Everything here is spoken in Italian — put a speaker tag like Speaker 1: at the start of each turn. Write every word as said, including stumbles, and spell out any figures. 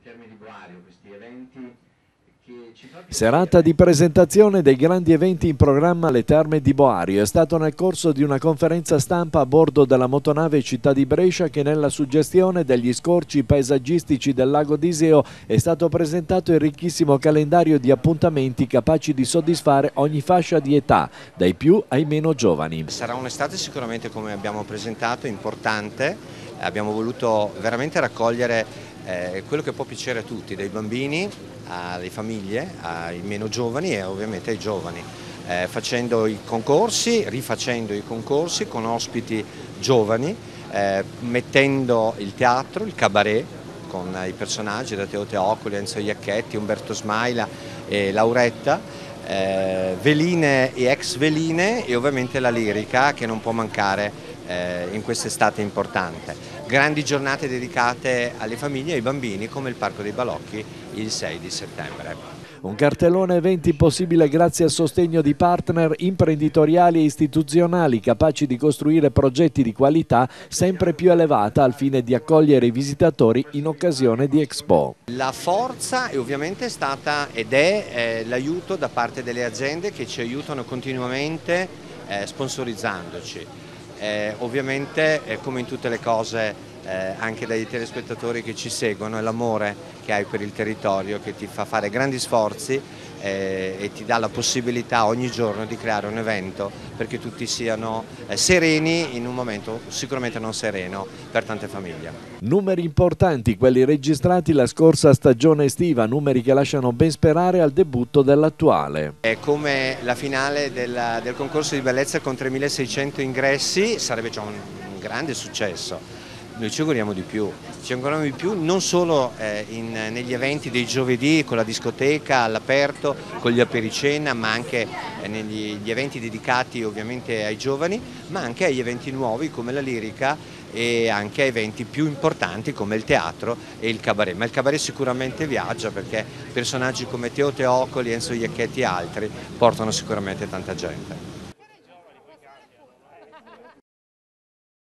Speaker 1: Terme di Boario, questi eventi che ci fa...
Speaker 2: Serata di presentazione dei grandi eventi in programma alle Terme di Boario. È stato nel corso di una conferenza stampa a bordo della motonave Città di Brescia che nella suggestione degli scorci paesaggistici del lago d'Iseo è stato presentato il ricchissimo calendario di appuntamenti capaci di soddisfare ogni fascia di età, dai più ai meno giovani.
Speaker 3: Sarà un'estate sicuramente, come abbiamo presentato, importante. Abbiamo voluto veramente raccogliere eh, quello che può piacere a tutti, dai bambini alle famiglie, ai meno giovani e ovviamente ai giovani, eh, facendo i concorsi, rifacendo i concorsi con ospiti giovani, eh, mettendo il teatro, il cabaret, con i personaggi da Teo Teocoli, Enzo Iacchetti, Umberto Smaila e Lauretta, eh, veline e ex veline e ovviamente la lirica che non può mancare eh, in quest'estate importante. Grandi giornate dedicate alle famiglie e ai bambini come il Parco dei Balocchi il sei di settembre.
Speaker 2: Un cartellone eventi possibile grazie al sostegno di partner imprenditoriali e istituzionali capaci di costruire progetti di qualità sempre più elevata al fine di accogliere i visitatori in occasione di Expo.
Speaker 3: La forza è ovviamente stata ed è eh, l'aiuto da parte delle aziende che ci aiutano continuamente eh, sponsorizzandoci. Eh, ovviamente eh, come in tutte le cose eh, anche dai telespettatori che ci seguono è l'amore che hai per il territorio che ti fa fare grandi sforzi eh, e ti dà la possibilità ogni giorno di creare un evento perché tutti siano eh, sereni in un momento sicuramente non sereno per tante famiglie.
Speaker 2: Numeri importanti quelli registrati la scorsa stagione estiva, numeri che lasciano ben sperare al debutto dell'attuale.
Speaker 3: È come la finale del, del concorso di bellezza con tremilaseicento ingressi, sarebbe già un, un grande successo. Noi ci auguriamo di più, ci auguriamo di più non solo eh, in, negli eventi dei giovedì con la discoteca all'aperto, con gli apericena, ma anche eh, negli eventi dedicati ovviamente ai giovani, ma anche agli eventi nuovi come la lirica e anche a eventi più importanti come il teatro e il cabaret. Ma il cabaret sicuramente viaggia perché personaggi come Teo Teocoli, Enzo Iacchetti e altri portano sicuramente tanta gente.